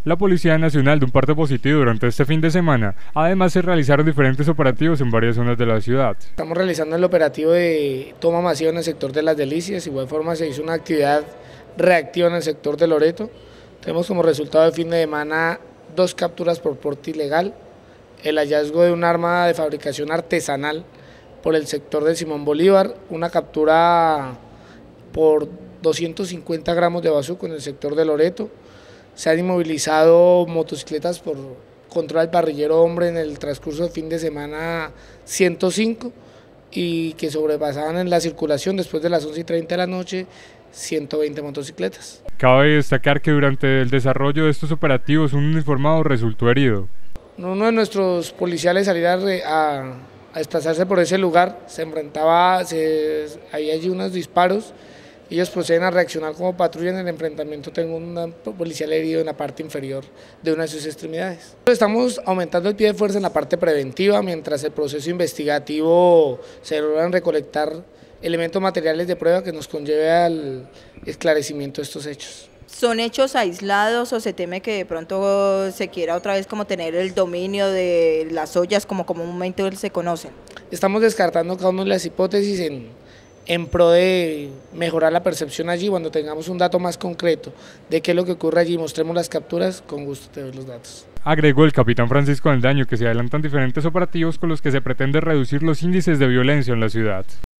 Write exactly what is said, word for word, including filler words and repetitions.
La Policía Nacional de un parte positivo durante este fin de semana. Además se realizaron diferentes operativos en varias zonas de la ciudad. Estamos realizando el operativo de toma masiva en el sector de Las Delicias, igual forma se hizo una actividad reactiva en el sector de Loreto. Tenemos como resultado de fin de semana dos capturas por porte ilegal, el hallazgo de un arma de fabricación artesanal por el sector de Simón Bolívar, una captura por doscientos cincuenta gramos de bazuco en el sector de Loreto. Se han inmovilizado motocicletas por control al parrillero hombre en el transcurso del fin de semana ciento cinco y que sobrepasaban en la circulación después de las once y treinta de la noche ciento veinte motocicletas. Cabe destacar que durante el desarrollo de estos operativos un uniformado resultó herido. Uno de nuestros policiales salir a, a, a desplazarse por ese lugar, se enfrentaba, se, había allí unos disparos. Ellos proceden a reaccionar como patrulla. En el enfrentamiento tengo un policial herido en la parte inferior de una de sus extremidades. Estamos aumentando el pie de fuerza en la parte preventiva, mientras el proceso investigativo se logran recolectar elementos materiales de prueba que nos conlleve al esclarecimiento de estos hechos. ¿Son hechos aislados o se teme que de pronto se quiera otra vez como tener el dominio de las ollas como comúnmente se conocen? Estamos descartando cada una de las hipótesis en en pro de mejorar la percepción allí. Cuando tengamos un dato más concreto de qué es lo que ocurre allí, mostremos las capturas, con gusto te doy los datos. Agregó el capitán Francisco Aldaño que se adelantan diferentes operativos con los que se pretende reducir los índices de violencia en la ciudad.